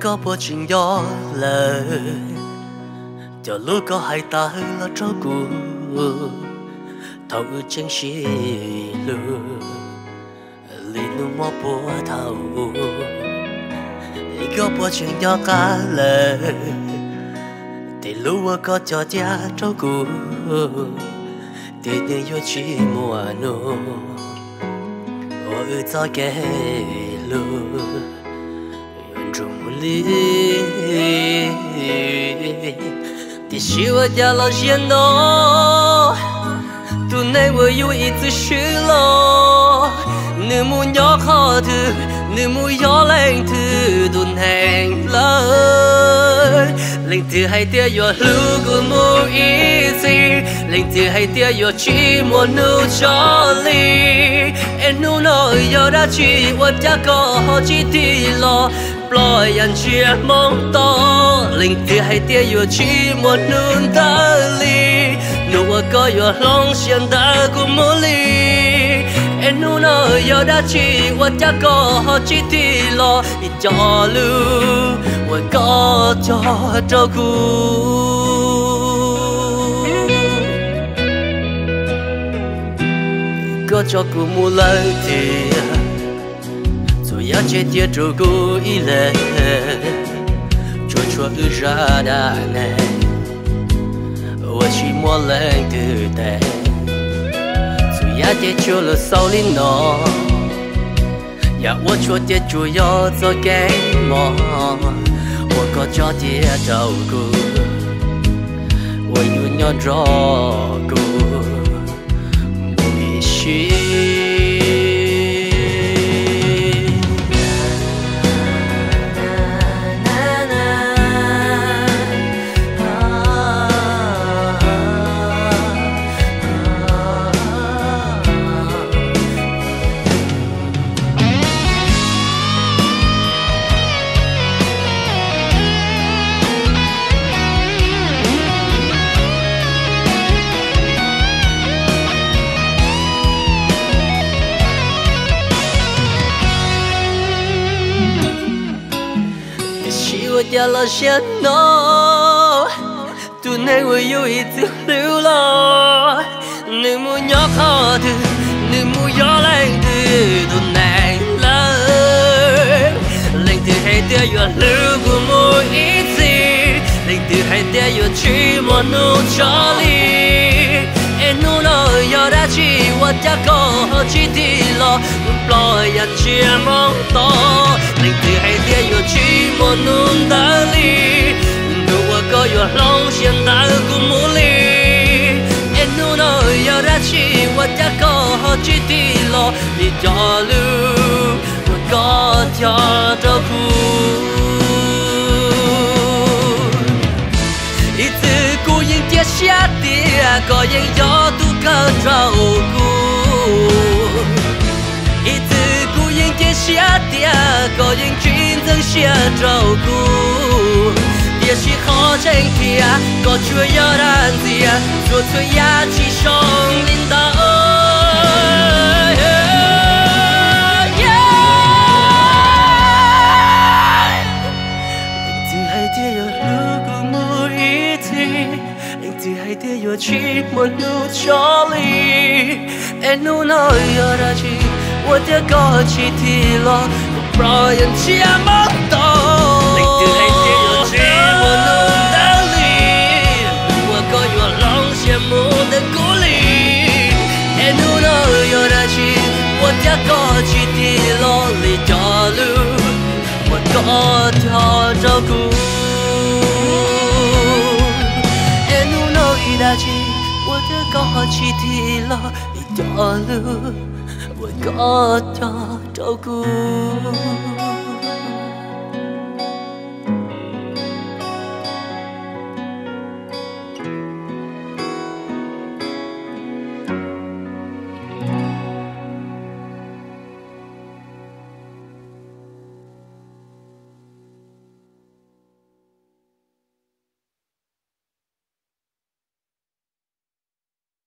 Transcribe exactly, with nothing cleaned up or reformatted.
có bộ chuyện gió lời cho lúc có hai ta lo cho cu thâu chân xì lu li nu mò bùa thâu có bộ chuyện gió cả lời thì lúc có cho cha cho cu thì như yo chỉ mùa nô ôi cho cái lu trung lý thì siêu gia lo riêng nó tu này vừa yêu ít chút xíu lo nếu muốn gió khó thứ nếu muốn gió lên thứ tuần hàng lớn linh thứ hay tia yo lưu của mua ít gì linh thứ hay tia yo chỉ muốn nấu cho ly em nấu nồi yo đã chỉ vật giá có chỉ thì lo loi anh chia mong to linh tia hay tia yo chỉ muốn nấu ta ly nấu có yo long xiên ta cũng mua ly em nấu nồi yo đã chỉ vật giá có chỉ thì lo cho lưu và có cho cho cu có cho cu mua lời thì rồi ya chết tiệt cho cu ý lệ cho cho ư ra đà này và chỉ mua lời từ tệ rồi ya chết cho là sau linh nó ya我说的主要做给我，我个家的照顾，我有要照顾，不许。我掉了线咯，tu này我有一次流浪，你莫要靠的，你莫要来的，tu này lời，令từ hay掉有流过莫一次，令từ hay掉有去莫努着力，哎努了要打起我家狗起地了，不要去梦到，令từ hay掉有去莫努。有龙现在古木里，哎努诺要打起我家狗好几地了，你家路我高跳着哭，一次孤影跌下的，个人要独个照顾，一次孤影跌下的，个人均增些照顾。也许好整体啊，过去要让子啊，做出牙齿上领导。令自係啲有路過每一次，令自係啲有去冇路着力，哎努諾要打起我的高起體了，不讓人去夢到。令自係啲有去。我的鼓励，哎努諾要打起我家高起地落里着路，我高跳照顧，哎努諾一打起我的高起地落里着路，我高跳照顧。